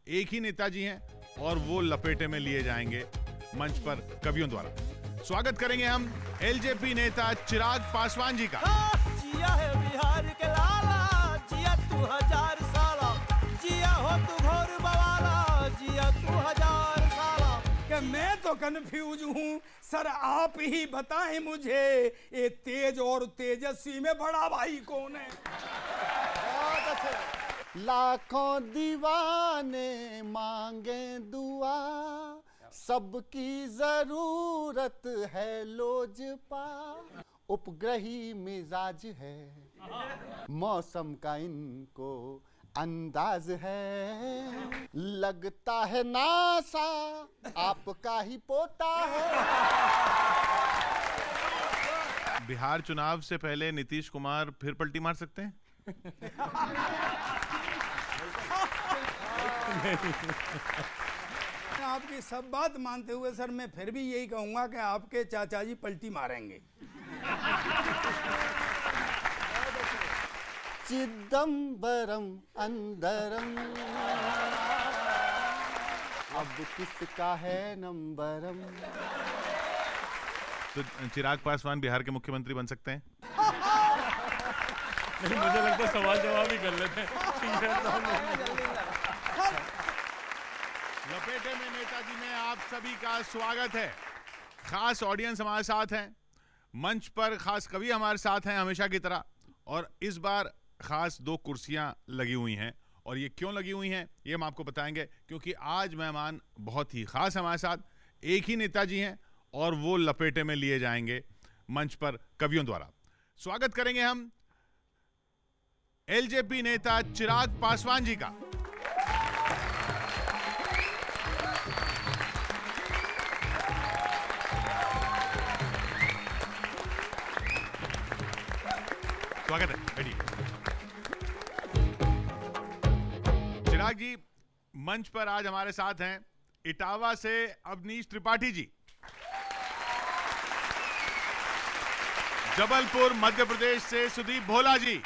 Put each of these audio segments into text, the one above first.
एक ही नेताजी हैं और वो लपेटे में लिए जाएंगे मंच पर कवियों द्वारा। स्वागत करेंगे हम एलजेपी नेता चिराग पासवान जी का। जिया है बिहार के लाला, जिया तू 1000 साला, जिया हो तू घोर बवाला, जिया तू 1000 साला। कि मैं तो कंफ्यूज हूँ सर, आप ही बताएं मुझे, ये तेज और तेजस्वी में बड़ा भाई कौन है? लाखों दीवाने मांगे दुआ, सबकी जरूरत है लोजपा। उपग्रही मिजाज है, मौसम का इनको अंदाज है, लगता है नासा आपका ही पोता है। बिहार चुनाव से पहले नीतीश कुमार फिर पलटी मार सकते हैं? आपकी सब बात मानते हुए सर मैं फिर भी यही कहूंगा कि आपके चाचा जी पलटी मारेंगे। चिदंबरम अंदरम, अब किसका है नंबरम। तो चिराग पासवान बिहार के मुख्यमंत्री बन सकते हैं? मुझे लगता है सवाल जवाब ही कर लेते हैं। लपेटे में नेताजी में आप सभी का स्वागत है। खास ऑडियंस हमारे साथ हैं, मंच पर खास कवि हमारे साथ हैं हमेशा की तरह, और इस बार खास 2 कुर्सियां लगी हुई हैं। और ये क्यों लगी हुई हैं ये हम आपको बताएंगे, क्योंकि आज मेहमान बहुत ही खास हमारे साथ एक ही नेताजी हैं और वो लपेटे में लिए जाएंगे मंच पर कवियों द्वारा। स्वागत करेंगे हम एलजेपी नेता चिराग पासवान जी का। स्वागत है, बैठिए। चिराग जी, मंच पर आज हमारे साथ हैं इटावा से अवनीश त्रिपाठी जी, जबलपुर मध्य प्रदेश से सुदीप भोला जी,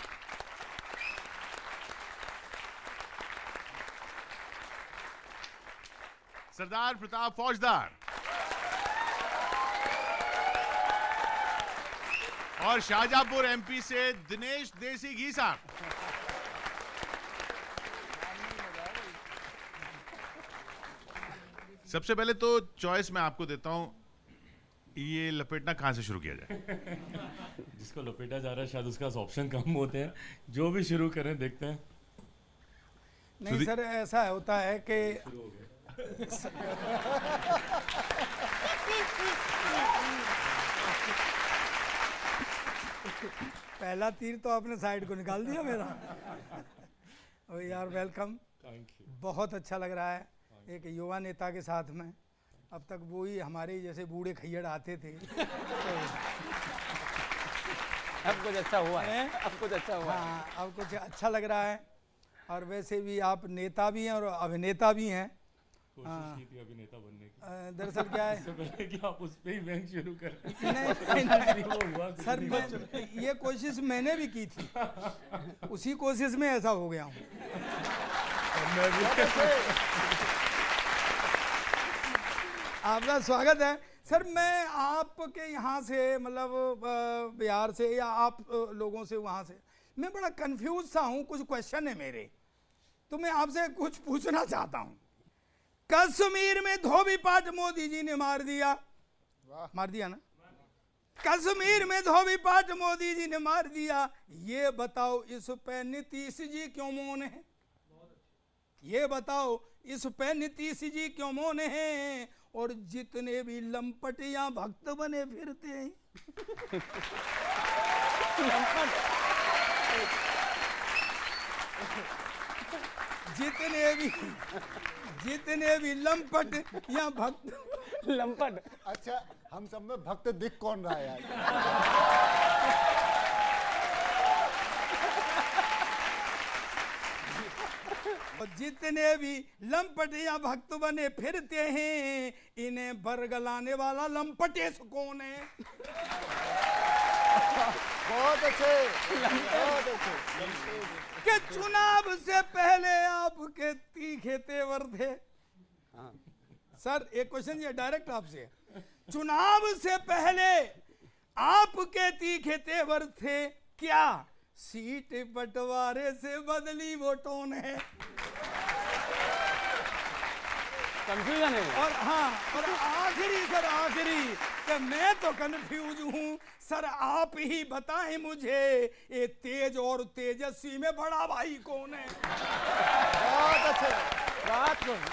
सरदार प्रताप फौजदार, और शाहजहांपुर एमपी से दिनेश देसी घी साहब। सबसे पहले तो चॉइस मैं आपको देता हूं, ये लपेटना कहां से शुरू किया जाए? जिसको लपेटा जा रहा है शायद उसके पास ऑप्शन कम होते हैं, जो भी शुरू करें देखते हैं। नहीं सर, ऐसा होता है कि पहला तीर तो आपने साइड को निकाल दिया मेरा। ओ यार वेलकम, बहुत अच्छा लग रहा है एक युवा नेता के साथ में। अब तक वो ही हमारे जैसे बूढ़े खैयड़ आते थे। अब कुछ अच्छा हुआ है, अब कुछ अच्छा हुआ है। हाँ, अब कुछ अच्छा लग रहा है। और वैसे भी आप नेता भी हैं और अभिनेता भी हैं। कोशिश की थी अभिनेता बनने की। दरअसल क्या है, इससे पहले कि आप उस पे ही बैंक शुरू करें। नहीं, वो हुआ कुछ सर नहीं। ये कोशिश मैंने भी की थी, उसी कोशिश में ऐसा हो गया हूँ। आपका स्वागत है सर। मैं आपके यहाँ से मतलब बिहार से या आप लोगों से वहाँ से मैं बड़ा कंफ्यूज सा हूँ। कुछ क्वेश्चन है मेरे, तो मैं आपसे कुछ पूछना चाहता हूँ। कश्मीर में धोबी पाट मोदी जी ने मार दिया ना? कश्मीर में धोबी पाट मोदी जी ने मार दिया। ये बताओ इस पे नीतीश जी क्यों मौन है? ये बताओ इस पे नीतीश जी क्यों मौन है? और जितने भी लंपटियां भक्त बने फिरते हैं जितने भी लंपट या भक्त लंपट। अच्छा, हम सब में भक्त दिख कौन रहा है यार? जितने भी लंपट या भक्त बने फिरते हैं, इन्हें बरगलाने वाला लंपटेश कौन है? बहुत अच्छे, बहुत अच्छे। कि चुनाव से पहले आपके तीखे तेवर थे। सर एक क्वेश्चन ये डायरेक्ट आपसे, चुनाव से पहले आपके तीखे तेवर थे, क्या सीट बंटवारे से बदली वो टोन है? कंफ्यूजन है। और हाँ, और आखिरी सर आखिरी, कि मैं तो कंफ्यूज हूँ सर, आप ही बताएं मुझे ये तेज और तेजस्वी में बड़ा भाई कौन है? बहुत अच्छे बात को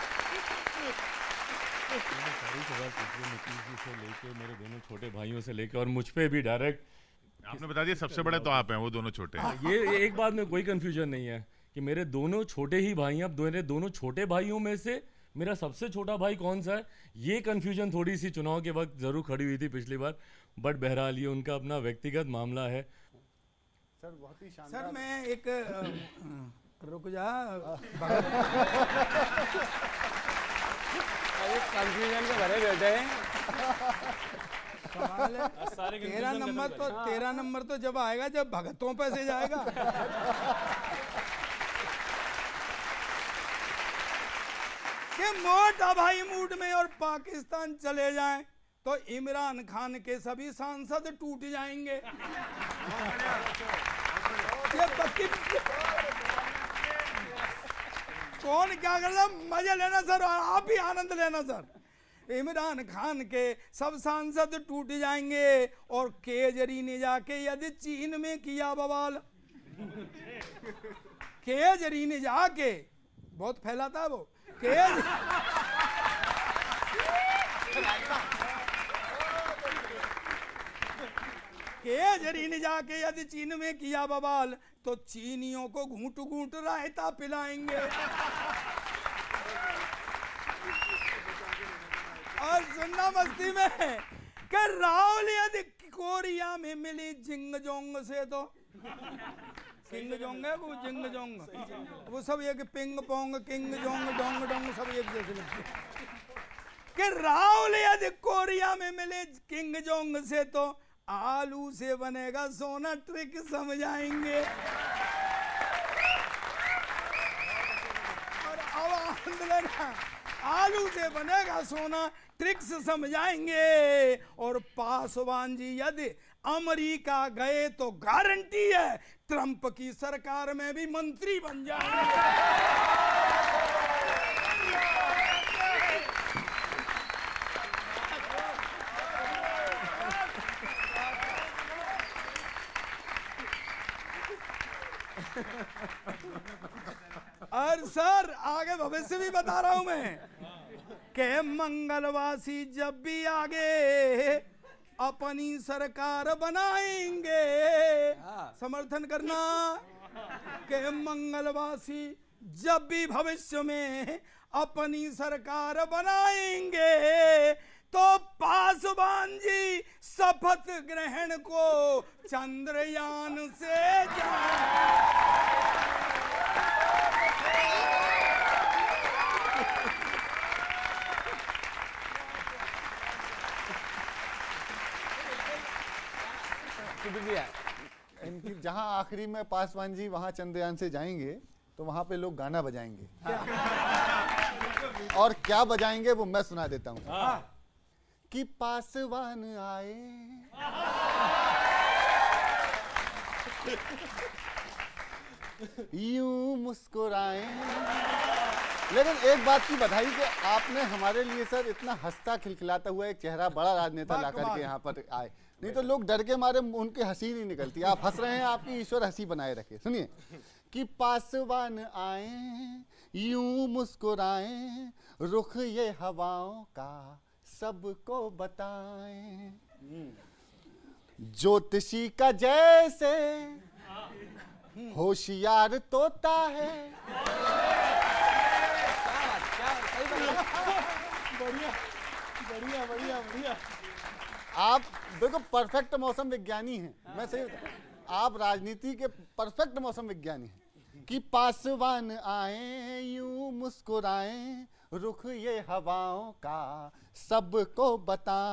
सारी सवाल पूछे नीतीश जी से लेके मेरे दोनों छोटे भाइयों से लेके और मुझ पे भी डायरेक्ट। आपने बता दिया सबसे बड़े तो आप हैं, वो दोनों छोटे हैं। ये एक बात में कोई कंफ्यूजन नहीं है कि मेरे दोनों छोटे ही भाई हैं। अब मेरे दोनों छोटे भाइयों में से मेरा सबसे छोटा भाई कौन सा है, ये कंफ्यूजन थोड़ी सी चुनाव के वक्त जरूर खड़ी हुई थी पिछली बार, बट बहरहाल ये उनका अपना व्यक्तिगत मामला है। सर, बहुत ही शानदार। सर मैं एक रुक जा, कंफ्यूजन के भरे बैठे हैं। सवाल है, तेरा नंबर तो जब आएगा जब भगतों पे से जाएगा। कि मोटा भाई मूड में और पाकिस्तान चले जाएं तो इमरान खान के सभी सांसद टूट जाएंगे। ये पक्की कौन क्या कर रहा, मजे लेना सर, और आप भी आनंद लेना सर। इमरान खान के सब सांसद टूट जाएंगे और केजरी ने जाके यदि चीन में किया बवाल, केजरी ने जाके बहुत फैला था वो, केजरी ने जाके यदि चीन में किया बवाल तो चीनियों को घूंट घूंट रायता पिलाएंगे। और सुनना मस्ती में कि राहुल यदि कोरिया में मिली जिंग जोंग से तो किंग जोंग है वो, जिंग जोंग वो सब एक पिंग पोंग किंग जोंग डोंग डोंग सब एक जैसे लगते कि राहुल यदि कोरिया में मिले किंग जोंग से तो आलू से बनेगा सोना, ट्रिक समझाएंगे। और अब आनंद लेना, आलू से बनेगा सोना, ट्रिक्स समझाएंगे। और पासवान जी यदि अमेरिका गए तो गारंटी है ट्रंप की सरकार में भी मंत्री बन जाएंगे। और सर आगे भविष्य भी बता रहा हूं मैं कि मंगलवासी जब भी आगे अपनी सरकार बनाएंगे, समर्थन करना कि मंगलवासी जब भी भविष्य में अपनी सरकार बनाएंगे तो पासवान जी शपथ ग्रहण को चंद्रयान से इनकी जहां आखिरी में पासवान जी वहां चंद्रयान से जाएंगे तो वहां पे लोग गाना बजाएंगे। और क्या बजाएंगे वो मैं सुना देता हूं कि पासवान आए यूं मुस्कुराए। लेकिन एक बात की बधाई कि आपने हमारे लिए सर इतना हंसता खिलखिलाता हुआ एक चेहरा बड़ा राजनेता ला करके यहाँ पर आए, नहीं तो लोग डर के मारे उनकी हंसी नहीं निकलती। आप हंस रहे हैं, आपकी ईश्वर हंसी बनाए रखे। सुनिए कि पासवान आए यूं मुस्कुराए, रुख ये हवाओं का सबको बताएं, ज्योतिषी का जैसे होशियार तोता है। बढ़िया बढ़िया बढ़िया बढ़िया। आप देखो परफेक्ट मौसम विज्ञानी हैं, मैं सही बताऊं, आप राजनीति के परफेक्ट मौसम विज्ञानी हैं। कि पासवान आए यूं मुस्कुराएं, रुख ये हवाओं का सबको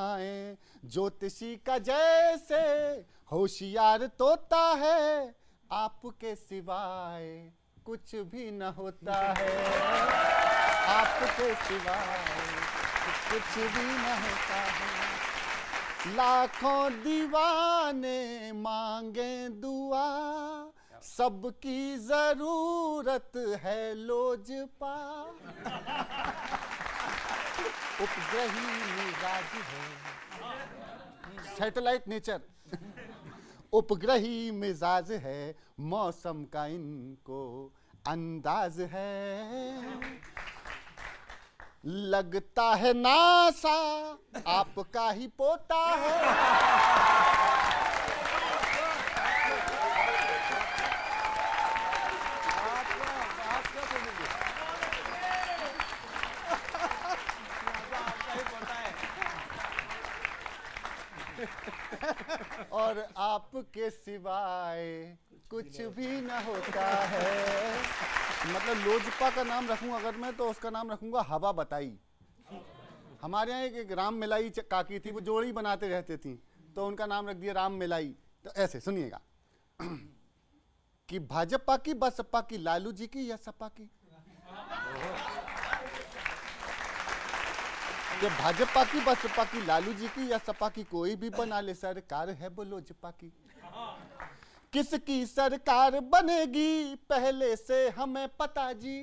बताएं, ज्योतिषी का जैसे होशियार तोता है, आपके सिवाय कुछ भी न होता है, आपके सिवाय कुछ भी न होता है। लाखों दीवाने मांगे दुआ, सबकी जरूरत है लोजपा। उपग्रही मिजाज है, सैटेलाइट नेचर, उपग्रही मिजाज है, मौसम का इनको अंदाज है। लगता है नासा आपका ही पोता है। और आपके सिवाय कुछ भी न होता है। मतलब लोजपा का नाम रखूं अगर मैं, तो उसका नाम रखूंगा हवा बताई। हमारे यहाँ एक राम मिलाई काकी थी, वो जोड़ी बनाते रहते थी, तो उनका नाम रख दिया राम मिलाई। तो ऐसे सुनिएगा कि भाजपा की बसपा की, लालू जी की या सपा की, कि भाजपा की बसपा की, लालू जी की या सपा की, कोई भी बना ले सरकार है वो लोजपा की। किसकी सरकार बनेगी पहले से हमें पता जी,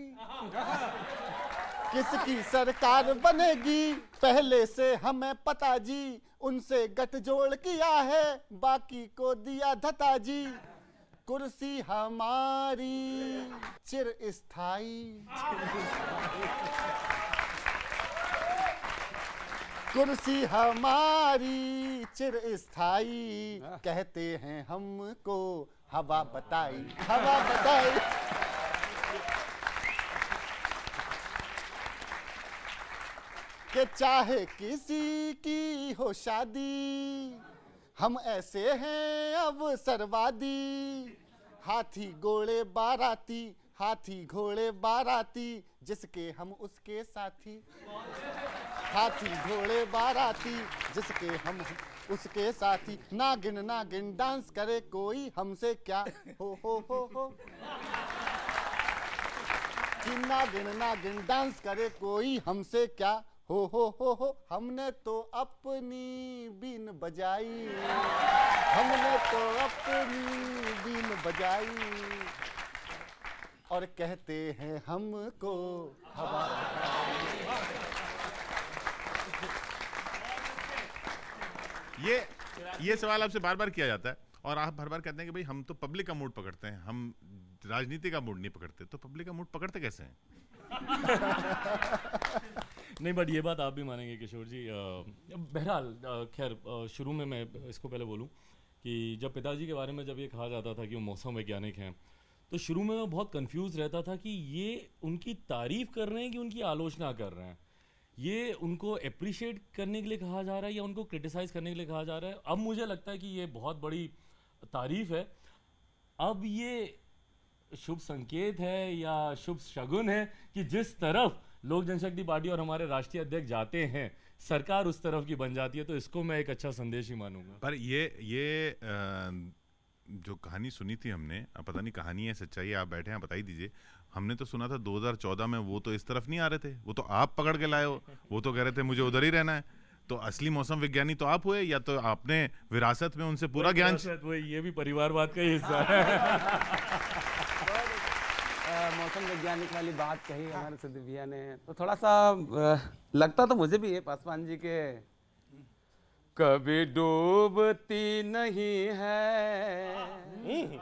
किसकी सरकार बनेगी पहले से हमें पता जी। उनसे गठजोड़ किया है बाकी को दिया धता जी। कुर्सी हमारी चिरस्थायी, कुर्सी हमारी चिरस्थायी, कहते हैं हमको हवा बताई, हवा बताई। कि चाहे किसी की हो शादी, हम ऐसे हैं अब सरवादी। हाथी घोड़े बाराती, हाथी घोड़े बाराती, जिसके हम उसके साथी। हाथी घोड़े बाराती, जिसके हम उसके साथी। नागिन नागिन डांस करे कोई हमसे क्या, हो कि नागिन नागिन डांस करे कोई हमसे क्या, हो। हमने तो अपनी बीन बजाई, हमने तो अपनी बीन बजाई, और कहते हैं हमको हवा। ये सवाल आपसे बार बार किया जाता है और आप हर बार कहते हैं कि भाई हम तो पब्लिक का मूड पकड़ते हैं, हम राजनीति का मूड नहीं पकड़ते। तो पब्लिक का मूड पकड़ते कैसे हैं? नहीं, बट ये बात आप भी मानेंगे किशोर जी। बहरहाल खैर शुरू में मैं इसको पहले बोलूं कि जब पिताजी के बारे में जब ये कहा जाता था कि वो मौसम वैज्ञानिक हैं, तो शुरू में मैं बहुत कंफ्यूज रहता था कि ये उनकी तारीफ कर रहे हैं कि उनकी आलोचना कर रहे हैं, ये उनको अप्रिशिएट करने के लिए कहा जा रहा है या उनको क्रिटिसाइज करने के लिए कहा जा रहा है। अब मुझे लगता है कि ये बहुत बड़ी तारीफ है। अब ये शुभ संकेत है या शुभ शगुन है कि जिस तरफ लोक जनशक्ति पार्टी और हमारे राष्ट्रीय अध्यक्ष जाते हैं, सरकार उस तरफ की बन जाती है। तो इसको मैं एक अच्छा संदेश ही मानूंगा। पर ये जो कहानी सुनी थी हमने, पता नहीं कहानी है सच्चाई है, आप बैठे हैं बताई दीजिए। हमने तो सुना था 2014 में वो तो इस तरफ नहीं आ रहे थे, वो तो आप पकड़ के लाए हो, वो तो कह रहे थे मुझे उधर ही रहना है। तो असली मौसम विज्ञानी तो आप हुए, या तो आपने विरासत में उनसे पूरा ज्ञान। ये भी परिवारवाद का ही हिस्सा है। मौसम वैज्ञानिक वाली बात कही हमारे सुधीर भैया ने, तो थोड़ा सा लगता तो मुझे भी है पासवान जी के कभी डूबती नहीं है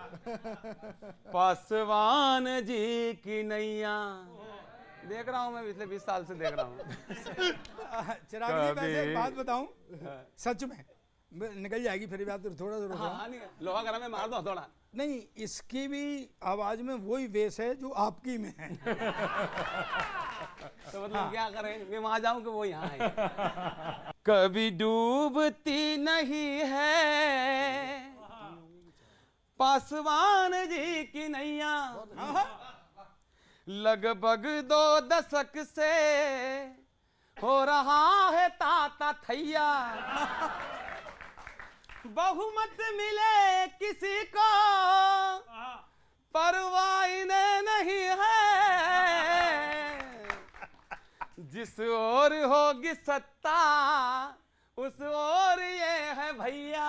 पासवान जी की नैया। देख रहा हूँ मैं पिछले 20 साल से देख रहा हूँ। चिराग जी वैसे एक बात बताऊं, सच में निकल जाएगी फिर बात, थोड़ा हाँ, लोहा गरम में मार दो थोड़ा। नहीं, इसकी भी आवाज में वही वेश है जो आपकी में है। तो मतलब क्या करें, मैं वहां जाऊं कि वो यहाँ है। कभी डूबती नहीं है पासवान जी की नैया, लगभग 2 दशक से हो रहा है ताता थैया। बहुमत मिले किसी को परवाह इन्हें नहीं है, जिस ओर होगी सत्ता उस ओर ये है भैया।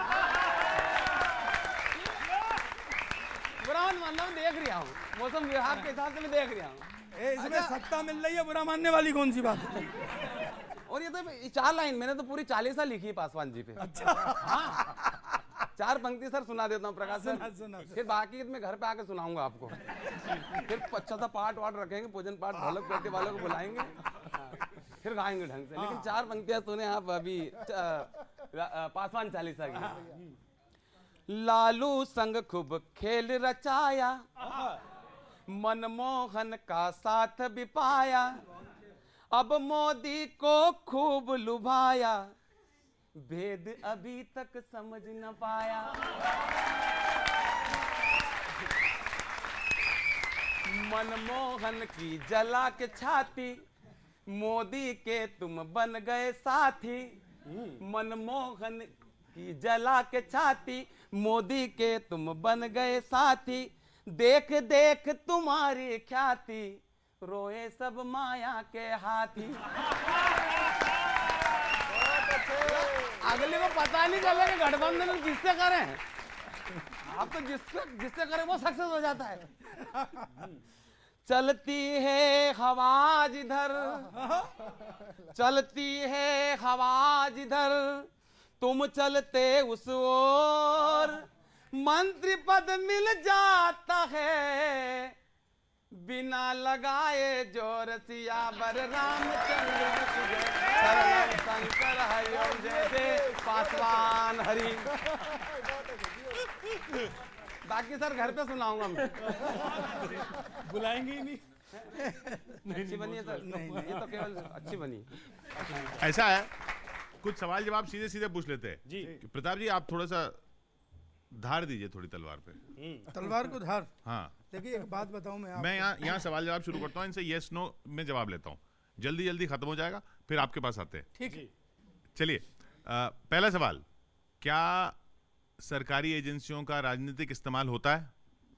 बुरा मत मानना, मैं देख रहा हूँ, मौसम विभाग के हिसाब से मैं देख रहा हूँ। इसमें सत्ता मिल रही है, बुरा मानने वाली कौन सी बात है? और ये तो 4 लाइन मैंने तो पूरी 40 लिखी है पासवान जी पे। अच्छा हाँ, 4 पंक्ति सर सुना देता हूँ प्रकाश सर, सुना। फिर बाकी मैं घर पे आके सुनाऊंगा आपको। फिर अच्छा सा पाठ वाट रखेंगे, पूजन पाठ, ढोलक पेटे वालों को बुलाएंगे, फिर गाएंगे ढंग से। लेकिन 4 पंक्तियां सुने आप अभी पासवान चालीसा की। लालू संग खूब खेल रचाया, मनमोहन का साथ भी पाया, अब मोदी को खूब लुभाया, भेद अभी तक समझ न पाया। मनमोहन की जला के छाती, मोदी के तुम बन गए साथी। मनमोहन की जला के छाती, मोदी के तुम बन गए साथी। देख देख तुम्हारी ख्याति, रोए सब माया के हाथी। अगले को पता नहीं चले कि गठबंधन किससे करें, आप तो जिससे करें वो सक्सेस हो जाता है। चलती है हवा जिधर, चलती है हवा जिधर, तुम चलते उस ओर, मंत्री पद मिल जाता है, बिना लगाए जोर सियावर रामचंद्र शरण शंकर हरिओम जय जय पासवान हरि। बाकी सर घर पे सुनाऊंगा मैं। बुलाएंगे ही नहीं। अच्छी बनी है सर, ये तो केवल अच्छी बनी। ऐसा है, कुछ सवाल जवाब सीधे सीधे पूछ लेते हैं जी। प्रताप जी आप थोड़ा सा धार दीजिए थोड़ी तलवार पे। तलवार को धार। हाँ देखिए एक बात बताऊं मैं यहाँ सवाल जवाब शुरू करता हूँ, इनसे यस नो में जवाब लेता हूँ, जल्दी जल्दी खत्म हो जाएगा, फिर आपके पास आते हैं। ठीक है चलिए, पहला सवाल, क्या सरकारी एजेंसियों का राजनीतिक इस्तेमाल होता है?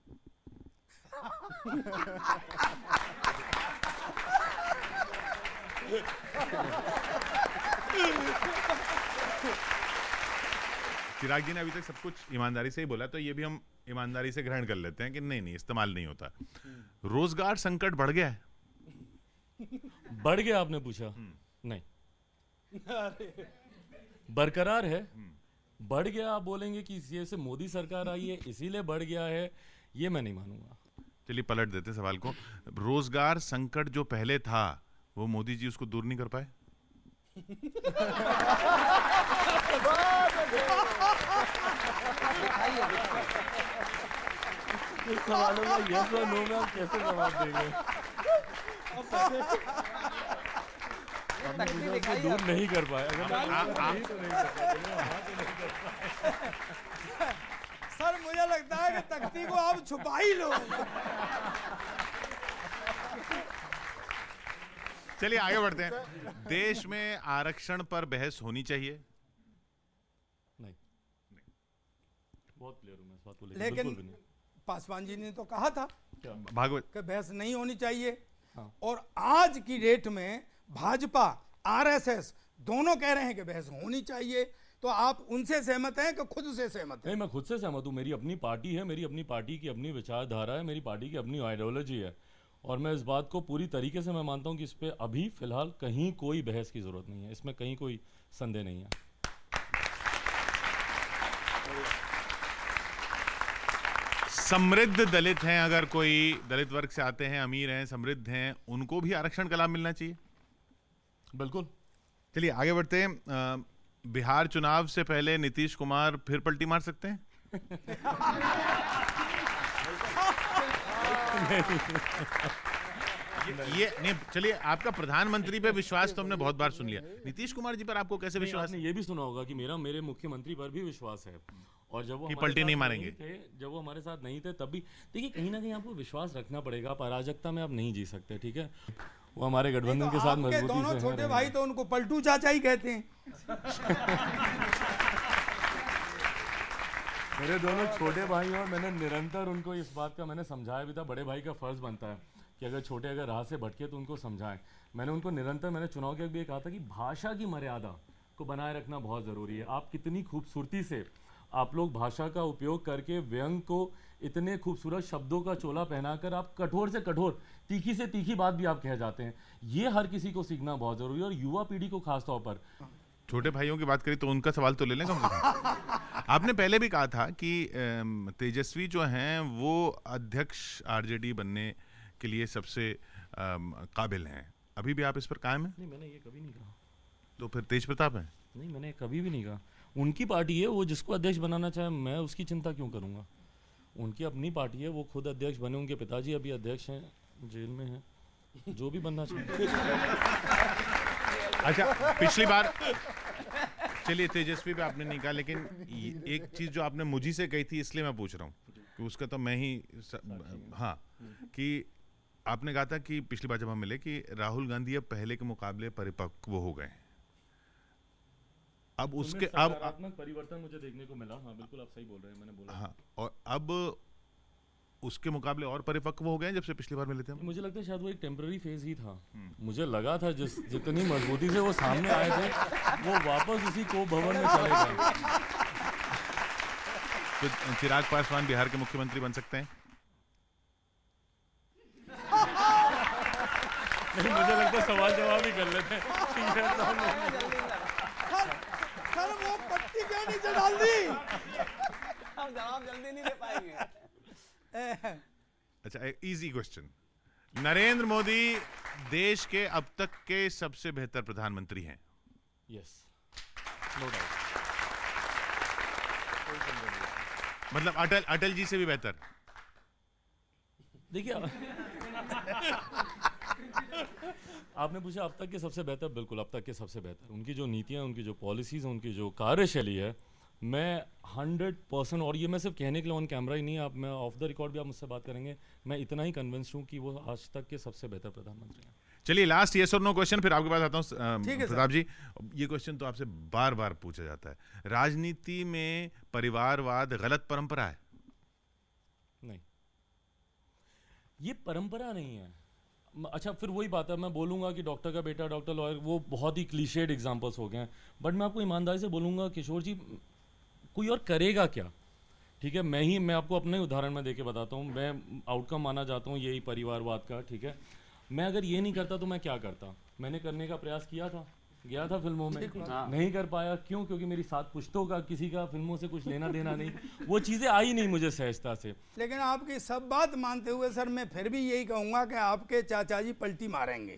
चिराग जी ने अभी तक सब कुछ ईमानदारी से ही बोला, तो ये भी हम ईमानदारी से ग्रहण कर लेते हैं कि नहीं नहीं इस्तेमाल नहीं होता। रोजगार संकट बढ़ गया है? बढ़ गया आपने पूछा? नहीं, बरकरार है। बढ़ गया आप बोलेंगे कि ये से मोदी सरकार आई है इसीलिए बढ़ गया है, ये मैं नहीं मानूंगा। चलिए पलट देते सवाल को, रोजगार संकट जो पहले था वो मोदी जी उसको दूर नहीं कर पाए? इस सवालों का यस और नो में आप कैसे जवाब देंगे? दूर नहीं कर पाए, अगर सर मुझे लगता है कि तख्ती को आप छुपा ही लो। चलिए आगे बढ़ते हैं। देश में आरक्षण पर बहस होनी चाहिए? नहीं, बहुत क्लियर हूं मैं इस बात को लेकिन पासवान जी ने तो कहा था भागवत कि बहस नहीं होनी चाहिए। हाँ। और आज की डेट में भाजपा आरएसएस दोनों कह रहे हैं कि बहस होनी चाहिए, तो आप उनसे सहमत हैं कि खुद से सहमत हैं? नहीं, मैं खुद से सहमत हूँ। मेरी अपनी पार्टी है, मेरी अपनी पार्टी की अपनी विचारधारा है, मेरी पार्टी की अपनी आइडियोलॉजी है, और मैं इस बात को पूरी तरीके से मैं मानता हूँ कि इस पे अभी फिलहाल कहीं कोई बहस की जरूरत नहीं है, इसमें कहीं कोई संदेह नहीं है। समृद्ध दलित हैं, अगर कोई दलित वर्ग से आते हैं, अमीर हैं, समृद्ध हैं, उनको भी आरक्षण का लाभ मिलना चाहिए? बिल्कुल। चलिए आगे बढ़ते हैं। बिहार चुनाव से पहले नीतीश कुमार फिर पलटी मार सकते हैं? ये नहीं, चलिए आपका प्रधानमंत्री पे विश्वास तो हमने बहुत बार सुन लिया, नीतीश कुमार जी पर आपको कैसे विश्वास? आपने ये भी सुना होगा कि मेरे मुख्यमंत्री पर भी विश्वास है, और जब वो कि पलटी नहीं मारेंगे, जब वो हमारे साथ नहीं थे तब भी। देखिए कहीं ना कहीं आपको विश्वास रखना पड़ेगा, आप अराजकता में आप नहीं जी सकते, ठीक है? वो हमारे गठबंधन के साथ मजबूती से दोनों छोटे भाई तो उनको पलटू चाचा ही कहते हैं। मेरे दोनों छोटे भाई हैं और मैंने निरंतर उनको इस बात का मैंने समझाया भी था। बड़े भाई का फर्ज बनता है कि अगर छोटे अगर राह से भटके तो उनको समझाएं। मैंने उनको निरंतर, मैंने चुनाव के वक्त भी ये कहा था कि भाषा की मर्यादा को बनाए रखना बहुत ज़रूरी है। आप कितनी खूबसूरती से आप लोग भाषा का उपयोग करके व्यंग को इतने खूबसूरत शब्दों का चोला पहनाकर आप कठोर से कठोर, तीखी से तीखी बात भी आप कह जाते हैं। ये हर किसी को सीखना बहुत ज़रूरी है और युवा पीढ़ी को खास तौर पर। छोटे भाइयों की बात करें तो उनका सवाल तो ले लें कम से कम। आपने पहले भी कहा था कि तेजस्वी जो हैं वो अध्यक्ष आरजेडी बनने के लिए सबसे काबिल हैं। अभी भी आप इस पर कायम हैं? नहीं, मैंने ये कभी नहीं कहा। तो फिर तेज प्रताप हैं? नहीं, मैंने कभी भी नहीं कहा। उनकी पार्टी है, वो जिसको अध्यक्ष बनाना चाहे, मैं उसकी चिंता क्यों करूंगा। उनकी अपनी पार्टी है, वो खुद अध्यक्ष बने। उनके पिताजी अभी अध्यक्ष हैं, जेल में हैं, जो भी बनना चाहिए। अच्छा, पिछली बार चलिए तेजस्वी पे आपने नहीं कहा, लेकिन एक चीज जो आपने मुझी से कही थी इसलिए मैं पूछ रहा हूँ कि उसका तो मैं ही हाँ, कि आपने कहा था कि पिछली बार जब हम मिले कि राहुल गांधी अब पहले के मुकाबले परिपक्व हो गए। अब उसके अब सकारात्मक परिवर्तन मुझे देखने को मिला। हाँ बिल्कुल, आप सही बोल रहे हैं, मैंने बोला। हाँ, और अब उसके मुकाबले और परिपक्व हो गए जब से पिछली बार मिले थे हम। मुझे लगता है शायद वो एक टेम्पररी फेज ही था। मुझे लगा था जितनी मजबूती से वो सामने आए थे वो वापस उसी को भवन में चले गए। तो चिराग पासवान बिहार के मुख्यमंत्री बन सकते हैं? नहीं, मुझे लगता है सवाल जवाब ही कर लेते हैं। सर वो पट्टी क्यों नीचे डाल दी? हम जवाब जल्दी नहीं दे पाएंगे। अच्छा, इजी क्वेश्चन। नरेंद्र मोदी देश के अब तक के सबसे बेहतर प्रधानमंत्री हैं? Yes, no doubt. मतलब अटल जी से भी बेहतर? देखिए आपने पूछा अब तक के सबसे बेहतर, बिल्कुल अब तक के सबसे बेहतर। उनकी जो नीतियां, उनकी जो पॉलिसीज, उनकी जो कार्यशैली है, मैं 100%, और ये मैं सिर्फ कहने के लिए ऑन कैमरा ही नहीं, आप मैं ऑफ द रिकॉर्ड भी आप मुझसे बात करेंगे, मैं इतना ही कन्विंस्ड हूँ कि वो आज तक के सबसे बेहतर प्रधानमंत्री हैं। चलिए लास्ट येस और नो क्वेश्चन, फिर आपके पास आता हूँ ठीक है प्रताप जी। ये क्वेश्चन तो आपसे बार बार पूछा जाता है, राजनीति में परिवारवाद गलत परंपरा है? नहीं, ये परंपरा नहीं है। अच्छा, फिर वही बात है, मैं बोलूंगा कि डॉक्टर का बेटा डॉक्टर, लॉयर, वो बहुत ही क्लीशेड एग्जांपल्स हो गए हैं। बट मैं आपको ईमानदारी से बोलूंगा किशोर जी, कोई और करेगा क्या? ठीक है, मैं आपको अपने उदाहरण में देके बताता हूँ। मैं आउटकम माना जाता हूँ यही परिवारवाद का। ठीक है, मैं अगर ये नहीं करता तो मैं क्या करता? मैंने करने का प्रयास किया था, गया था फिल्मों में, नहीं कर पाया। क्यों? क्योंकि मेरी 7 पुश्तों का किसी का फिल्मों से कुछ लेना देना नहीं, वो चीज़ें आई नहीं मुझे सहजता से। लेकिन आपकी सब बात मानते हुए सर मैं फिर भी यही कहूंगा कि आपके चाचा जी पलटी मारेंगे।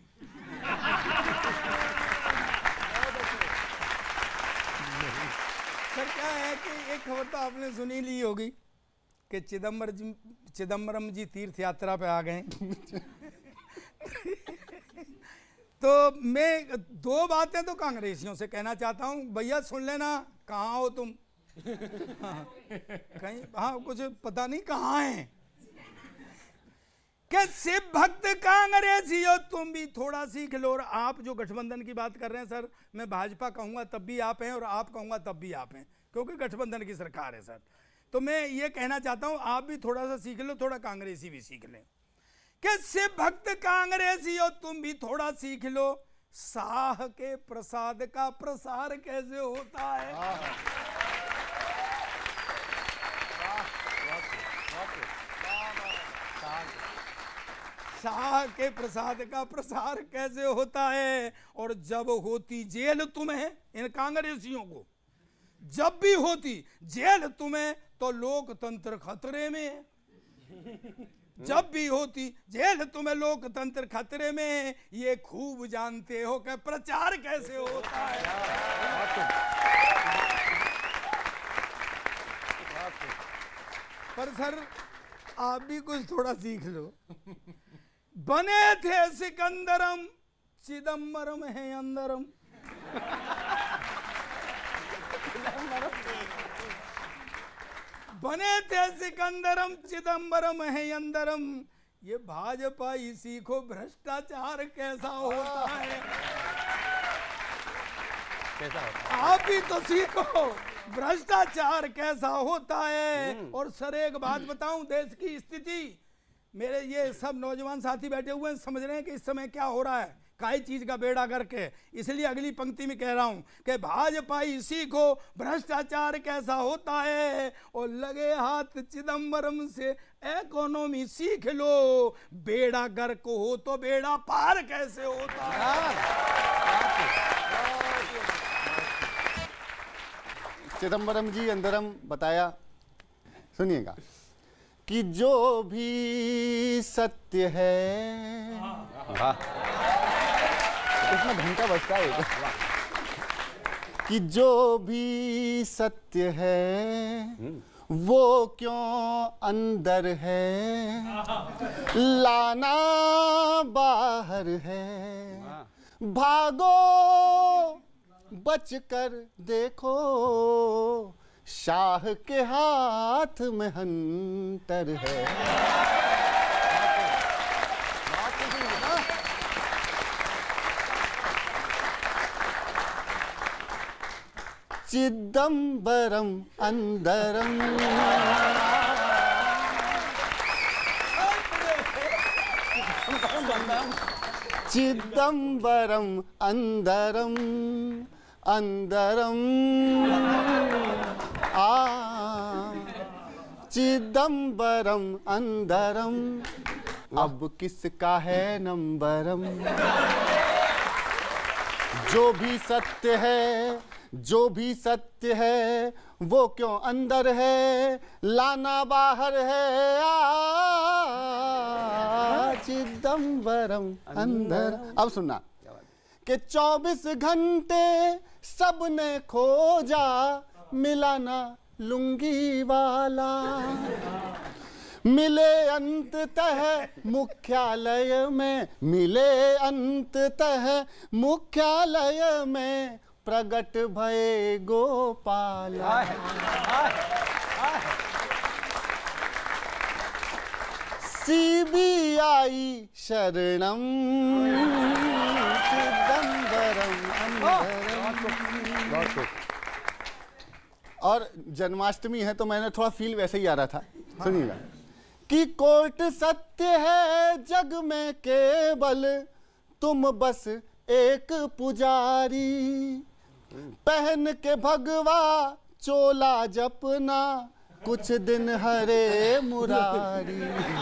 सर क्या है कि एक खबर तो आपने सुनी ली होगी कि चिदम्बरम जी तीर्थ यात्रा पे आ गए। तो मैं 2 बातें तो कांग्रेसियों से कहना चाहता हूँ, भैया सुन लेना, कहाँ हो तुम? हाँ, कहीं हाँ कुछ पता नहीं कहाँ हैं। कि शिव भक्त कांग्रेसी हो, तुम भी थोड़ा सीख लो। और आप जो गठबंधन की बात कर रहे हैं सर, मैं भाजपा कहूँगा तब भी आप हैं और आप कहूँगा तब भी आप हैं, क्योंकि गठबंधन की सरकार है सर। तो मैं ये कहना चाहता हूँ आप भी थोड़ा सा सीख लो, थोड़ा कांग्रेसी भी सीख लें। कि शिव भक्त कांग्रेसी हो, तुम भी थोड़ा सीख लो, शाह के प्रसाद का प्रसार कैसे होता है। शाह के प्रसाद का प्रसार कैसे होता है। और जब होती जेल तुम्हें, इन कांग्रेसियों को जब भी होती जेल तुम्हें, तो लोकतंत्र खतरे में है। जब भी होती जेल तुम्हें, लोकतंत्र खतरे में, ये खूब जानते हो कि प्रचार कैसे होता है। पर सर आप भी कुछ थोड़ा सीख लो। बने थे सिकंदरम, चिदम्बरम है अंदरम। बने थे सिकंदरम, चिदम्बरम है अंदरम। ये भाजपा ही सीखो भ्रष्टाचार कैसा होता है। कैसा होता है? आप भी तो सीखो। भ्रष्टाचार कैसा होता है। और सर एक बात बताऊं, देश की स्थिति, मेरे ये सब नौजवान साथी बैठे हुए हैं, समझ रहे हैं कि इस समय क्या हो रहा है, काई चीज का बेड़ा करके। इसलिए अगली पंक्ति में कह रहा हूं कि भाजपाई सीखो भ्रष्टाचार कैसा होता है और लगे हाथ चिदम्बरम से इकोनॉमी सीख लो। बेड़ा गर्क हो तो बेड़ा पार कैसे होता है। चिदम्बरम जी अंदरम बताया, सुनिएगा कि जो भी सत्य है, इसमें घंटा बजता है कि जो भी सत्य है वो क्यों अंदर है, लाना बाहर है। भागो बचकर देखो, शाह के हाथ में हंटर है। चिदम्बरम अंदरम, चिदम्बरम अंदरम, अंदरम चिदम्बरम अंदरम। अब किसका है नंबरम। जो भी सत्य है, जो भी सत्य है वो क्यों अंदर है, लाना बाहर है। चिदम्बरम अंदर। अब सुनना कि 24 घंटे सबने खोजा, मिला ना लुंगी वाला। मिले अंततः मुख्यालय में, मिले अंततः मुख्यालय में, प्रगट भये गोपाला। सीबीआई शरणम, चिदम्बरम अंदरम। और जन्माष्टमी है तो मैंने थोड़ा फील वैसे ही आ रहा था, सुनिएगा कि कोर्ट सत्य है जग में केवल, तुम बस एक पुजारी। पहन के भगवा चोला जपना, कुछ दिन हरे मुरारी।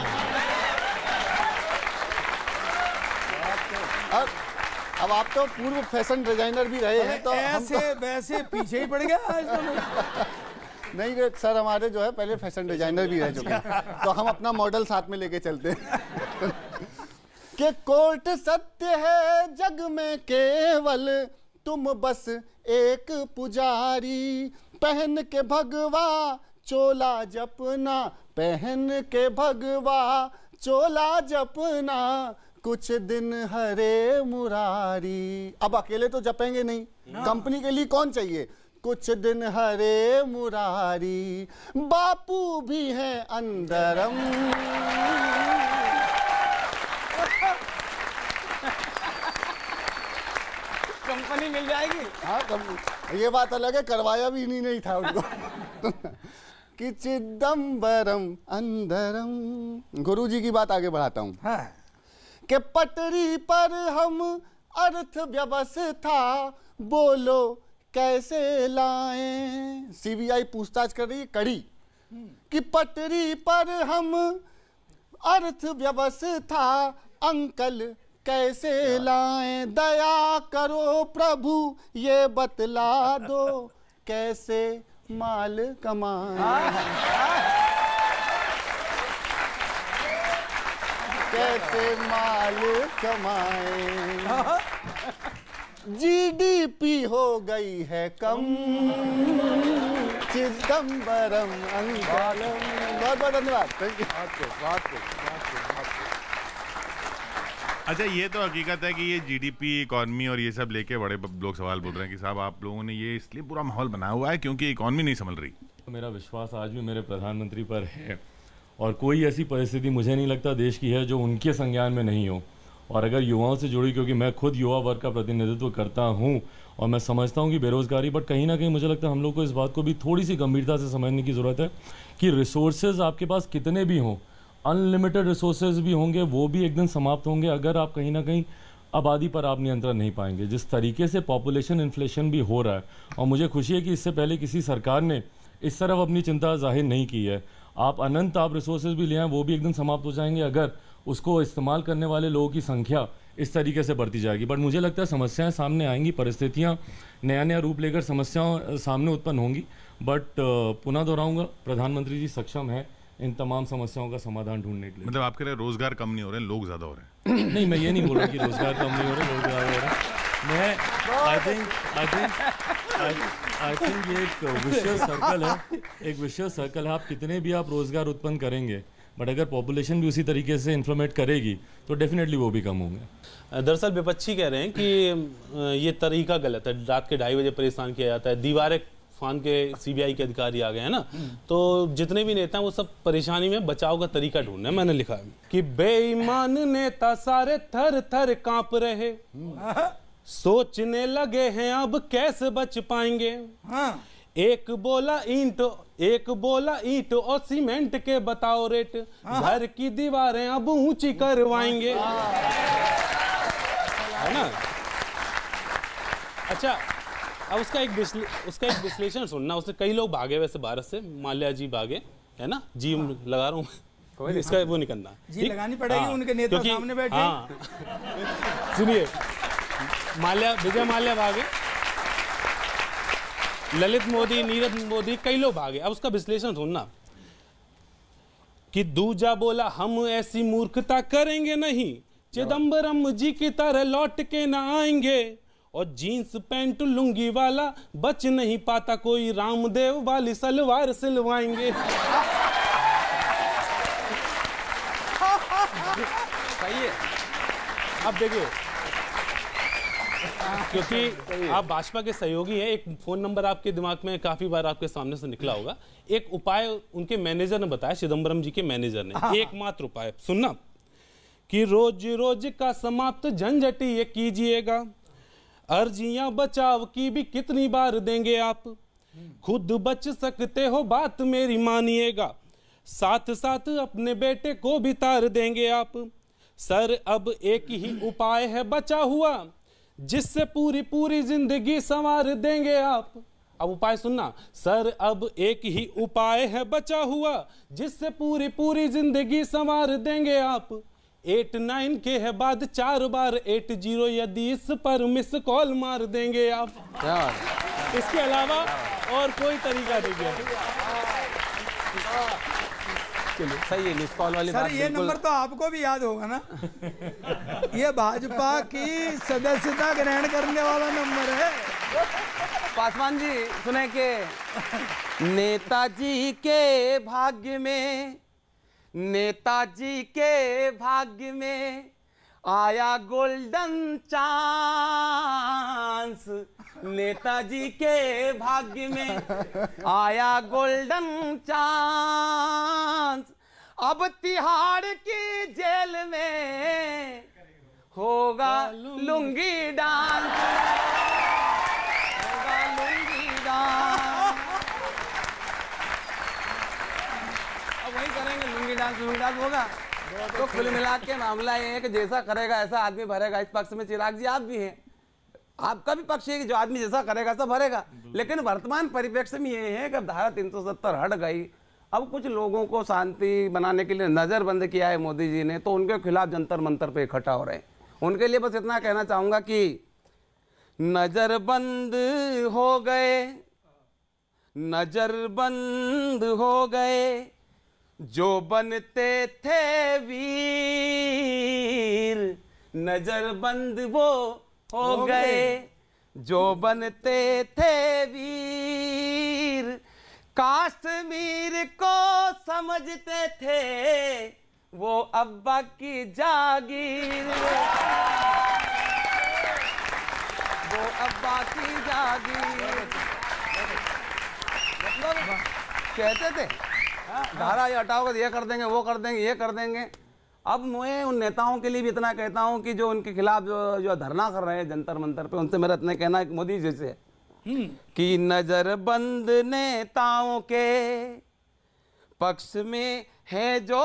अब आप तो पूर्व फैशन डिजाइनर भी रहे हैं, तो ऐसे वैसे पीछे ही पड़ गया। नहीं सर, हमारे जो है पहले फैशन डिजाइनर भी रह चुके हैं, तो हम अपना मॉडल साथ में लेके चलते हैं। कि कोर्ट सत्य है जग में केवल, तुम बस एक पुजारी। पहन के भगवा चोला जपना, पहन के भगवा चोला जपना, कुछ दिन हरे मुरारी। अब अकेले तो जपेंगे नहीं, कंपनी के लिए कौन चाहिए। कुछ दिन हरे मुरारी, बापू भी हैं अंदरम। कंपनी मिल जाएगी। हाँ, ये बात अलग है, करवाया भी नहीं था उनको। कि चिदम्बरम अंदरम। गुरुजी की बात आगे बढ़ाता हूँ। हाँ। कि पटरी पर हम अर्थव्यवस्था, बोलो कैसे लाएं। सीबीआई पूछताछ कर रही है कड़ी कि पटरी पर हम अर्थव्यवस्था, अंकल कैसे लाएं। दया करो प्रभु ये बतला दो, कैसे माल कमाएं। कैसे माल कमाएं। जीडीपी हो गई है कम, चिदम्बरम अंदरम। बहुत बहुत धन्यवाद। अच्छा, ये तो हकीकत है कि ये जीडीपी, इकॉनमी और ये सब लेके बड़े लोग सवाल बोल रहे हैं कि साहब आप लोगों ने ये इसलिए पूरा माहौल बनाया हुआ है क्योंकि इकॉनमी नहीं संभल रही। मेरा विश्वास आज भी मेरे प्रधानमंत्री पर है और कोई ऐसी परिस्थिति मुझे नहीं लगता देश की है जो उनके संज्ञान में नहीं हो। और अगर युवाओं से जुड़ी, क्योंकि मैं खुद युवा वर्ग का प्रतिनिधित्व करता हूँ और मैं समझता हूँ कि बेरोज़गारी, बट कहीं ना कहीं मुझे लगता है हम लोग को इस बात को भी थोड़ी सी गंभीरता से समझने की ज़रूरत है कि रिसोर्सेज आपके पास कितने भी हों, अनलिमिटेड रिसोर्सेज भी होंगे, वो भी एक दिन समाप्त होंगे अगर आप कहीं ना कहीं आबादी पर आप नियंत्रण नहीं पाएंगे। जिस तरीके से पॉपुलेशन इन्फ्लेशन भी हो रहा है, और मुझे खुशी है कि इससे पहले किसी सरकार ने इस तरफ अपनी चिंता जाहिर नहीं की है। आप अनंत आप रिसोर्सेज भी ले आएँ, वो भी एक दिन समाप्त हो जाएंगे अगर उसको इस्तेमाल करने वाले लोगों की संख्या इस तरीके से बढ़ती जाएगी। बट मुझे लगता है समस्याएं सामने आएंगी, परिस्थितियां नया नया रूप लेकर समस्याओं सामने उत्पन्न होंगी, बट पुनः दोहराऊंगा, प्रधानमंत्री जी सक्षम है इन तमाम समस्याओं का समाधान ढूंढने के लिए। मतलब आपके लिए रोजगार कम नहीं हो रहे हैं, लोग ज्यादा हो रहे हैं? नहीं, मैं ये नहीं बोल रहा कि रोजगार कम नहीं हो रहे, लोग ज्यादा हो रहे हैं। मैं आई थिंक ये एक विशेष सर्कल है, एक विशेष सर्कल है। आप कितने भी आप रोजगार उत्पन्न करेंगे, बट अगर पॉपुलेशन भी उसी तरीके से इन्फ्लेमेट करेगी तो डेफिनेटली वो भी कम होंगे। दरअसल विपक्षी कह रहे हैं कि ये तरीका गलत है, रात के 2:30 बजे परेशान किया जाता है, दीवारें फान के सीबीआई के अधिकारी आ गए हैं ना, तो जितने भी नेता हैं वो सब परेशानी में बचाव का तरीका ढूंढ रहे हैं। मैंने लिखा है कि बेईमान नेता सारे थर थर कांप रहे, सोचने लगे हैं अब कैसे बच पाएंगे। एक बोला ईंट और सीमेंट के बताओ रेट, घर की दीवारें अब ऊंची करवाएंगे, है ना। अच्छा, अब उसका एक विश्लेषण सुनना। उससे कई लोग भागे वैसे भारत से, माल्या जी भागे, है ना, जी लगा रहा हूँ, इसका वो नहीं करना, जी लगानी पड़ेगी, उनके नेता सामने बैठे। सुनिए, विजय माल्या भागे, ललित मोदी, नीरज मोदी, कई लोग भागे। अब उसका विश्लेषण सुनना कि दूजा बोला हम ऐसी मूर्खता करेंगे नहीं, चिदम्बरम जी की तरह लौट के ना आएंगे, और जीन्स पैंट लुंगी वाला बच नहीं पाता कोई, रामदेव वाली सलवार सिलवाएंगे। सही है। अब देखिए, क्योंकि आप भाजपा के सहयोगी हैं, एक फोन नंबर आपके दिमाग में काफी बार आपके सामने से निकला होगा। एक उपाय उनके मैनेजर ने बताया, चिदम्बरम जी के मैनेजर ने, एकमात्र उपाय सुनना, कि रोज रोज का समाप्त झंझट ये कीजिएगा, अर्जियां बचाव की भी कितनी बार देंगे आप, खुद बच सकते हो बात मेरी मानिएगा, साथ साथ अपने बेटे को भी तार देंगे आप। सर अब एक ही उपाय है बचा हुआ, जिससे पूरी पूरी जिंदगी संवार देंगे आप। अब उपाय सुनना, सर अब एक ही उपाय है बचा हुआ, जिससे पूरी पूरी जिंदगी संवार देंगे आप। 89 के है बाद 4 बार 80, यदि इस पर मिस कॉल मार देंगे आप। इसके अलावा और कोई तरीका नहीं है। चलिए, सही है, मिस कॉल वाली बात। सर ये नंबर तो आपको भी याद होगा ना, ये भाजपा की सदस्यता ग्रहण करने वाला नंबर है। पासवान जी सुने के नेताजी के भाग्य में, नेताजी के भाग्य में आया गोल्डन चांस, नेताजी के भाग्य में आया गोल्डन चांस, अब तिहाड़ की जेल में होगा लुंगी डांस, होगा लुंगी डांस। अब वही करेंगे, लुंगी डांस होगा। तो कुल मिला के मामला ये है कि जैसा करेगा ऐसा आदमी भरेगा। इस पक्ष में चिराग जी आप भी हैं, आपका भी पक्ष है कि जो आदमी जैसा करेगा सब भरेगा। लेकिन वर्तमान परिप्रेक्ष्य में ये है कि धारा 370 हट गई, अब कुछ लोगों को शांति बनाने के लिए नजरबंद किया है मोदी जी ने, तो उनके खिलाफ जंतर मंतर पे इकट्ठा हो रहे हैं। उनके लिए बस इतना कहना चाहूंगा कि नजरबंद हो गए, नजरबंद हो गए, जो बनते थे वीर, नजरबंद वो हो गए, जो बनते थे वीर, कश्मीर को समझते थे वो अब्बा की जागीर, वो अब्बा की जागीर। मतलब कहते थे धारा ये हटाओगे, ये कर देंगे, वो कर देंगे, ये कर देंगे, अब मैं उन नेताओं के लिए भी इतना कहता हूं कि जो उनके खिलाफ जो धरना कर रहे हैं जंतर मंतर पे, उनसे मेरा इतना कहना है मोदी जी से कि नजरबंद नेताओं के पक्ष में है जो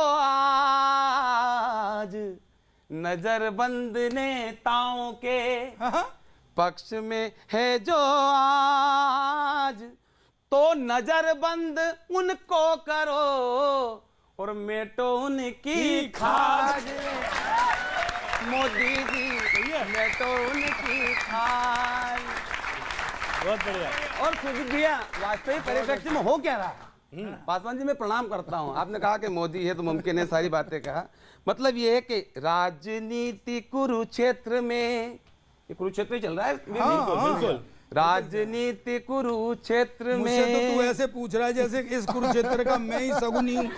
आज, नजरबंद नेताओं के पक्ष में है जो आज, तो नजरबंद उनको करो और मेटो उनकी खाज। मोदी जी मेटो उनकी खाज। बहुत बढ़िया। और सुजीत भैया, वास्तविक परिप्रेक्ष्य में हो क्या रहा? पासवान जी मैं प्रणाम करता हूं। आपने कहा कि मोदी है तो मुमकिन है, सारी बातें कहा। मतलब ये है कि राजनीति कुरुक्षेत्र में, ये कुरुक्षेत्र ही चल रहा है। बिल्कुल। राजनीति कुरुक्षेत्र में। मुझसे तो तू ऐसे पूछ रहा है जैसे इस कुरुक्षेत्र का मैं ही सगुनी हूँ।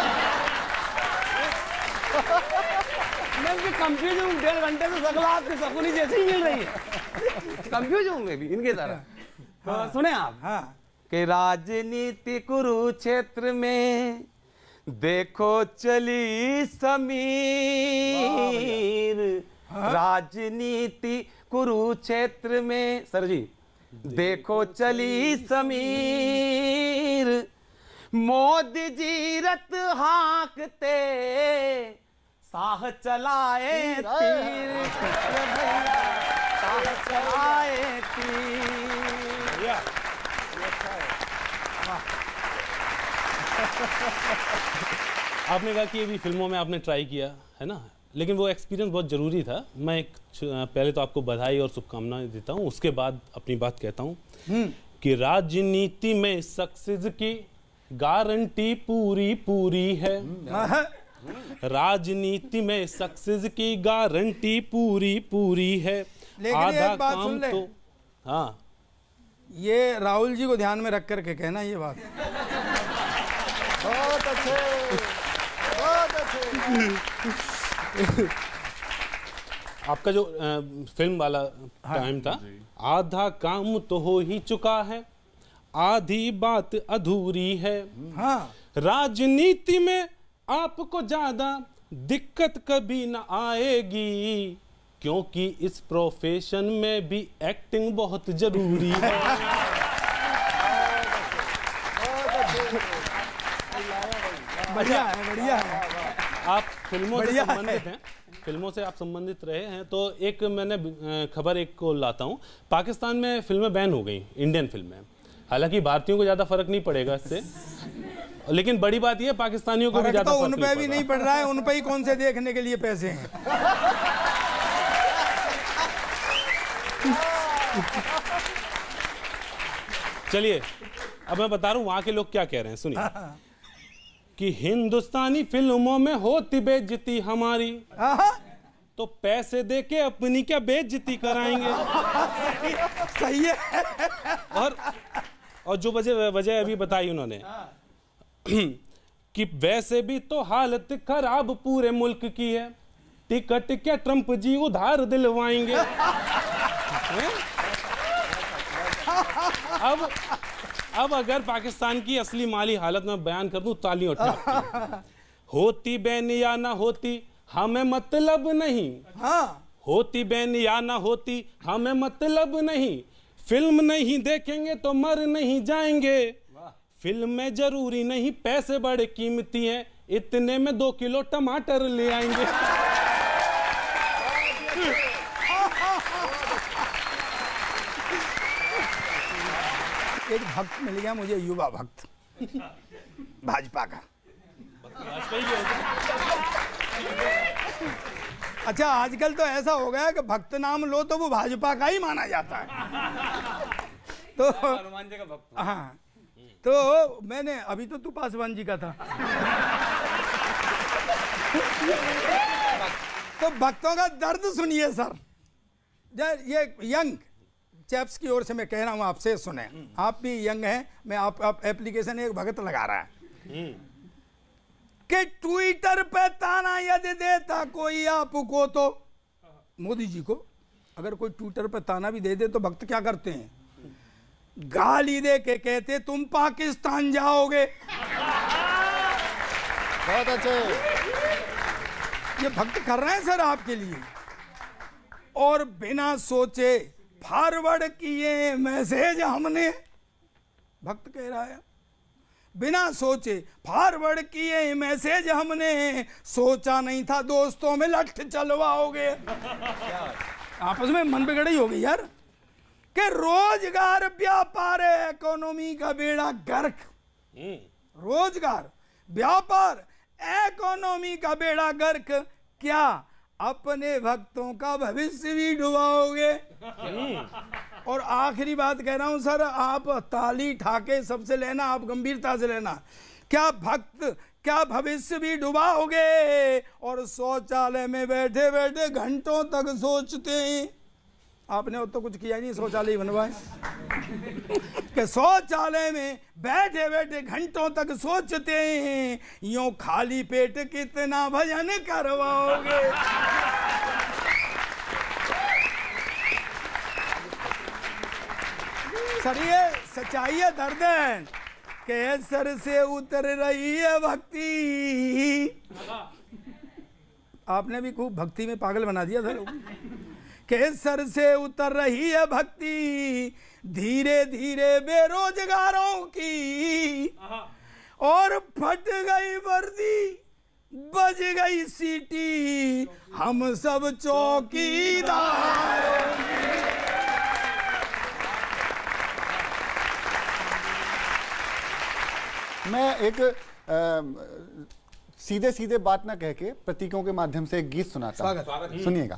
मैं कंफ्यूज हूँ, 1.5 घंटे से सगला आपकी सगुनी जैसी ही मिल रही है। कंफ्यूज हूँ मैं भी इनके तरह। तो सुने आप कि राजनीति कुरुक्षेत्र में देखो चली समीर, राजनीति कुरुक्षेत्र में सर जी देखो चली समीर, मोदी जी रथ हाँकते साह चलाए तीर, साह चलाए तीर। आपने कहा कि ये भी फिल्मों में आपने ट्राई किया है ना, लेकिन वो एक्सपीरियंस बहुत ज़रूरी था। मैं पहले तो आपको बधाई और शुभकामनाएं देता हूँ, उसके बाद अपनी बात कहता हूँ कि राजनीति में सक्सेस की गारंटी पूरी पूरी है। राजनीति में सक्सेस की गारंटी पूरी पूरी है। लेकिन आधा एक बात काम सुन ले। तो हाँ, ये राहुल जी को ध्यान में रख करके कहना ये बात। बहुत अच्छे, बहुत अच्छे। आपका जो फिल्म वाला टाइम था, आधा काम तो हो ही चुका है, आधी बात अधूरी है। हाँ, राजनीति में आपको ज्यादा दिक्कत कभी ना आएगी, क्योंकि इस प्रोफेशन में भी एक्टिंग बहुत जरूरी है। बढ़िया है, बढ़िया है। आप फिल्मों से बढ़िया संबंधित हैं, फिल्मों से आप संबंधित रहे हैं, तो एक मैंने खबर एक को लाता हूं। पाकिस्तान में फिल्में बैन हो गई, इंडियन फिल्में। हालांकि भारतीयों को ज्यादा फर्क नहीं पड़ेगा इससे, लेकिन बड़ी बात यह है पाकिस्तानियों को भी ज्यादा तो फर्क उन पे भी नहीं पड़ रहा है, उन पे ही कौन से देखने के लिए पैसे हैं। चलिए अब मैं बता रहा हूं वहां के लोग क्या कह रहे हैं, सुनिए। कि हिंदुस्तानी फिल्मों में होती बेइज्जती हमारी, तो पैसे दे के अपनी क्या बेइज्जती कराएंगे। सही है। और जो वजह अभी बताई उन्होंने कि वैसे भी तो हालत खराब पूरे मुल्क की है, टिकट क्या ट्रंप जी उधार दिलवाएंगे। अब अगर पाकिस्तान की असली माली हालत में बयान कर दूं, ताली उठा। होती बैन या ना होती हमें मतलब नहीं, होती बैन या ना होती हमें मतलब नहीं, फिल्म नहीं देखेंगे तो मर नहीं जाएंगे। फिल्म में जरूरी नहीं पैसे बड़े कीमती हैं, इतने में 2 किलो टमाटर ले आएंगे। एक भक्त मिल गया मुझे, युवा भक्त भाजपा का। अच्छा, आजकल तो ऐसा हो गया कि भक्त नाम लो तो वो भाजपा का ही माना जाता है। तो हनुमान जी का भक्त। हाँ, तो मैंने अभी तो तू पासवान जी का था। तो भक्तों का दर्द सुनिए सर। ये यंग चैप्स की ओर से मैं कह रहा हूं आपसे, सुने। आप भी यंग हैं, मैं आप एप्लीकेशन एक भगत लगा रहा है कि ट्विटर पे ताना यदि देता कोई आपको, तो मोदी जी को अगर कोई ट्विटर पे ताना भी दे दे तो भक्त क्या करते हैं? गाली दे के कहते तुम पाकिस्तान जाओगे। बहुत अच्छे। ये भक्त कर रहे हैं सर आपके लिए। और बिना सोचे फॉरवर्ड किए मैसेज हमने, भक्त कह रहा है, बिना सोचे फॉरवर्ड किए मैसेज हमने, सोचा नहीं था दोस्तों में लठ चलवाओगे। आपस में मन पे गड़ई हो गई यार कि रोजगार व्यापार इकोनॉमी का बेड़ा गर्क, रोजगार व्यापार इकोनॉमी का बेड़ा गर्क, क्या अपने भक्तों का भविष्य भी डुबाओगे। और आखिरी बात कह रहा हूं सर, आप ताली ठाके सबसे लेना, आप गंभीरता से लेना, क्या भक्त क्या भविष्य भी डुबाओगे। और शौचालय में बैठे बैठे घंटों तक सोचते हैं, आपने तो कुछ किया नहीं, शौचालय बनवाए कि शौचालय में बैठे बैठे घंटों तक सोचते हैं, यूं खाली पेट कितना भजन करवाओगे। सर ये सच्चाई है, दर्द है कि सर से उतर रही है भक्ति। आपने भी खूब भक्ति में पागल बना दिया सर कि सर से उतर रही है भक्ति, धीरे धीरे बेरोजगारों की। और फट गई वर्दी, बज गई सीटी, हम सब चौकीदारों की। मैं एक सीधे सीधे बात ना कह के प्रतीकों के माध्यम से एक गीत सुनाता हूं, सुनिएगा।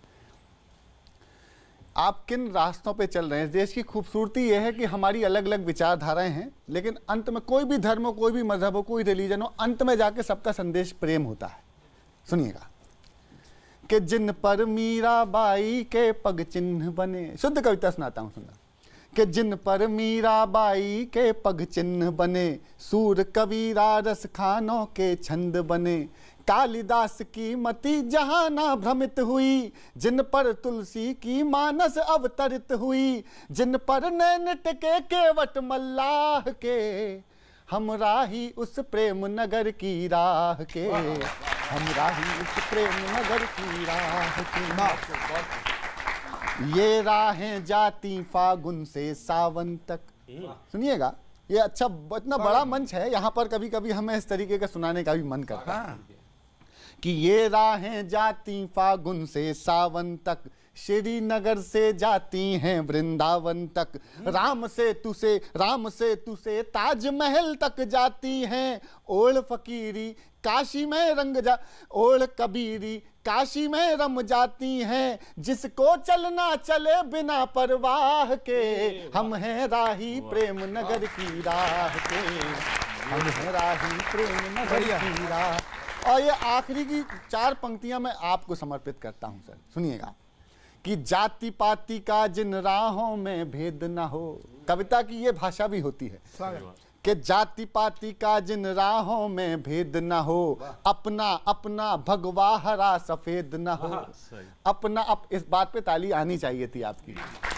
आप किन रास्तों पे चल रहे हैं। देश की खूबसूरती यह है कि हमारी अलग अलग विचारधाराएं हैं, लेकिन अंत में कोई भी धर्म हो, कोई भी मजहब हो, कोई रिलीजन हो, अंत में जाके सबका संदेश प्रेम होता है। सुनिएगा कि जिन पर मीराबाई के पग चिन्ह बने, शुद्ध कविता सुनाता हूं, सुनना, कि जिन पर मीराबाई के पग चिन्ह बने, सूर कबीरा रस खानों के छंद बने, कालिदास की मति जहां ना भ्रमित हुई, जिन पर तुलसी की मानस अवतरित हुई, जिन पर नैन टिके केवट मल्लाह के, हम राही उस प्रेम नगर की राह के, हम राही उस प्रेम नगर की राह के। ये राहें जाती फागुन से सावन तक। सुनिएगा, ये अच्छा इतना बड़ा मंच है, यहाँ पर कभी कभी हमें इस तरीके का सुनाने का भी मन करता है कि ये राहें जाती फागुन से सावन तक, श्रीनगर से जाती हैं वृंदावन तक, राम से तुसे ताजमहल तक जाती हैं, ओढ़ फकीरी काशी में रंग जा, ओढ़ कबीरी काशी में रम जाती हैं, जिसको चलना चले बिना परवाह के, हम हैं राही प्रेम नगर की राह के, हम हैं राही प्रेम नगर की राह। और ये आखिरी की 4 पंक्तियां मैं आपको समर्पित करता हूं सर, सुनिएगा कि जाति पाति का जिन राहों में भेद न हो। कविता की ये भाषा भी होती है कि जाति पाति का जिन राहों में भेद न हो, अपना अपना भगवा हरा सफेद न हो, अपना इस बात पे ताली आनी चाहिए थी आपकी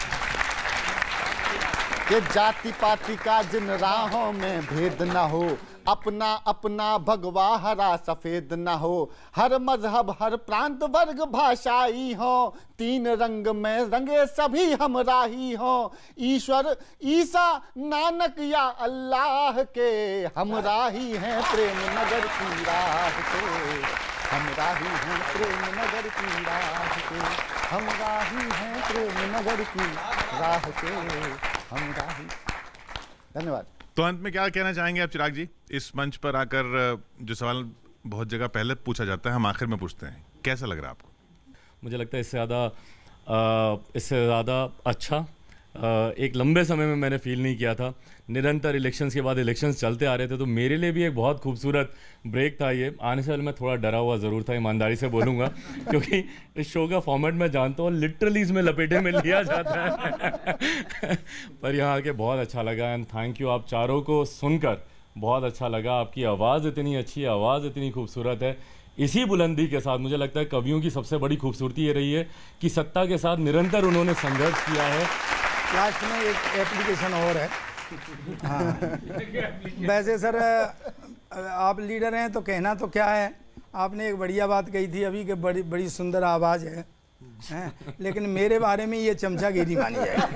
कि जाति पाति का जिन राहों में भेद न हो, अपना अपना भगवा हरा सफेद न हो, हर मजहब हर प्रांत वर्ग भाषाई हो, 3 रंग में रंगे सभी हम राही हो, ईश्वर ईसा नानक या अल्लाह के, हम राही हैं प्रेम नगर की राह के, हम राही हैं प्रेम नगर की राह के, हम राही हैं प्रेम नगर की राह के, हम राही। धन्यवाद। तो अंत में क्या कहना चाहेंगे आप चिराग जी? इस मंच पर आकर जो सवाल बहुत जगह पहले पूछा जाता है, हम आखिर में पूछते हैं, कैसा लग रहा है आपको? मुझे लगता है इससे ज़्यादा अच्छा एक लंबे समय में मैंने फील नहीं किया था। निरंतर इलेक्शंस के बाद इलेक्शंस चलते आ रहे थे, तो मेरे लिए भी एक बहुत खूबसूरत ब्रेक था ये। आने से पहले मैं थोड़ा डरा हुआ ज़रूर था, ईमानदारी से बोलूँगा, क्योंकि इस शो का फॉर्मेट मैं जानता हूँ लिटरली इसमें लपेटे में लिया जाता है पर यहाँ आके बहुत अच्छा लगा एंड थैंक यू। आप चारों को सुनकर बहुत अच्छा लगा, आपकी आवाज़ इतनी अच्छी है, आवाज़ इतनी खूबसूरत है। इसी बुलंदी के साथ मुझे लगता है कवियों की सबसे बड़ी खूबसूरती ये रही है कि सत्ता के साथ निरंतर उन्होंने संघर्ष किया है। लास्ट में एक एप्लीकेशन और है। हाँ। वैसे सर आप लीडर हैं तो कहना तो क्या है, आपने एक बढ़िया बात कही थी अभी कि बड़ी बड़ी सुंदर आवाज़ है, हैं? लेकिन मेरे बारे में ये चमचागिरी मानी जाएगी।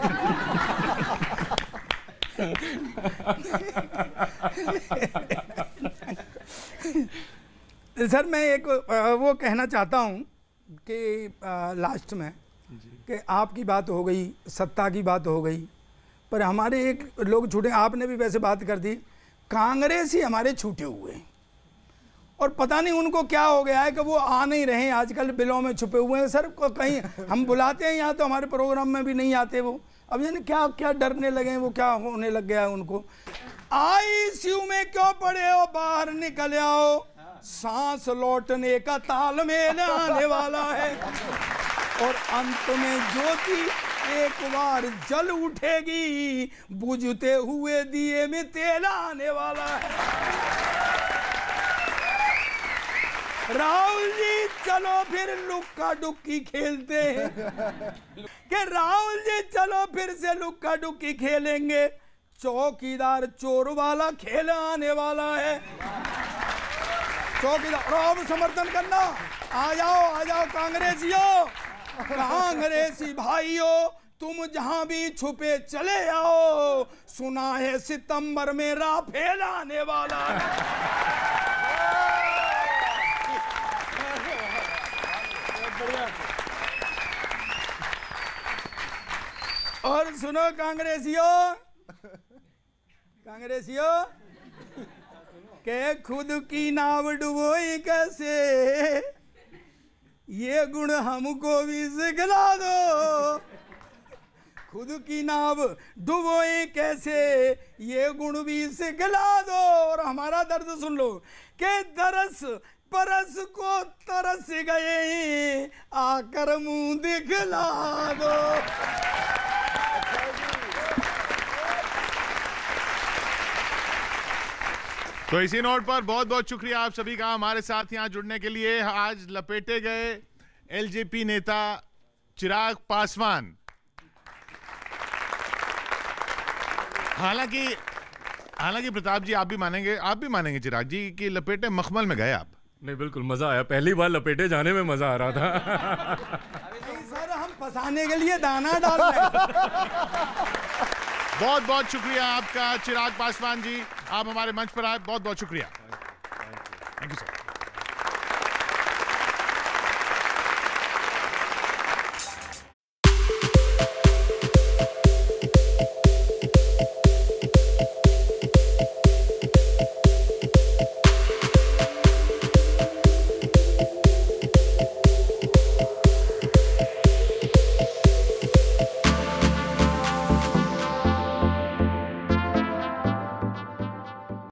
सर मैं एक वो कहना चाहता हूँ कि लास्ट में कि आपकी बात हो गई, सत्ता की बात हो गई, पर हमारे एक लोग छूटे, आपने भी वैसे बात कर दी, कांग्रेस ही हमारे छूटे हुए हैं और पता नहीं उनको क्या हो गया है कि वो आ नहीं रहे हैं, आजकल बिलों में छुपे हुए हैं। सर कहीं हम बुलाते हैं यहाँ तो हमारे प्रोग्राम में भी नहीं आते वो, अब यानी क्या क्या डरने लगे हैं, वो क्या होने लग गया है उनको। आईसीयू में क्यों पड़े हो, बाहर निकल आओ, सांस लौटने का तालमेल आने वाला है और अंत में ज्योति एक बार जल उठेगी, बुझते हुए दिए में तेल आने वाला है। राहुल जी चलो फिर लुक्का डुक्की खेलते हैं कि राहुल जी चलो फिर से लुक्का डुक्की खेलेंगे, चौकीदार चोर वाला खेल आने वाला है। चौकीदार अब समर्थन करना, आ जाओ कांग्रेसियों, कांग्रेसी भाइयों, तुम जहां भी छुपे चले आओ, सुना है सितंबर में राफेल आने वाला है। और सुनो कांग्रेसियों के खुद की नाव डुबोई कैसे, ये गुण हमको भी सिखला दो। खुद की नाव डुबोई कैसे, ये गुण भी सिखला दो। और हमारा दर्द सुन लो कि दरस परस को तरस गए, आकर मुंह दिखला दो। तो इसी नोट पर बहुत बहुत शुक्रिया आप सभी का हमारे साथ यहाँ जुड़ने के लिए। आज लपेटे गए एलजेपी नेता चिराग पासवान। हालांकि प्रताप जी आप भी मानेंगे चिराग जी कि लपेटे मखमल में गए आप। नहीं बिल्कुल मजा आया, पहली बार लपेटे जाने में मजा आ रहा था। सर हम फंसाने के लिए दाना डाल रहे हैं। बहुत बहुत शुक्रिया आपका चिराग पासवान जी, आप हमारे मंच पर आए, बहुत बहुत शुक्रिया।